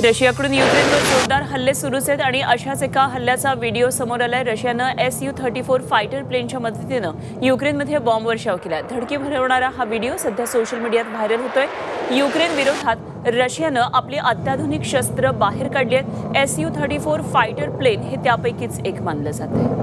रशियाकडून युक्रेनवर जोरदार हल्ले सुरूच आहेत आणि अशाच एका हल्ल्याचा व्हिडिओ समोर आलाय। रशियानं Su-34 फायटर प्लेनच्या मदतीनं युक्रेनमध्ये बॉम्ब वर्षाव केला। धडकी भरवणारा हा व्हिडिओ सध्या सोशल मीडियात व्हायरल होतोय। युक्रेन विरोधात रशियानं आपली अत्याधुनिक शस्त्र बाहेर काढली आहेत। Su-34 फायटर प्लेन हे त्यापैकीच एक मानलं जातंय।